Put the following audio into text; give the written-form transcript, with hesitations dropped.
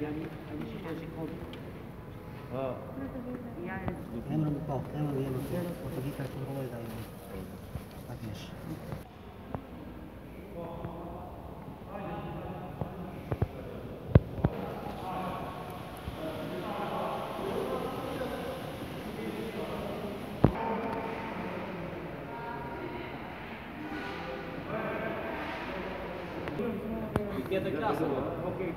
Hemen bepaald, hemen weer wat die kijk van Roy daar. Dat is. Get the class. Okay.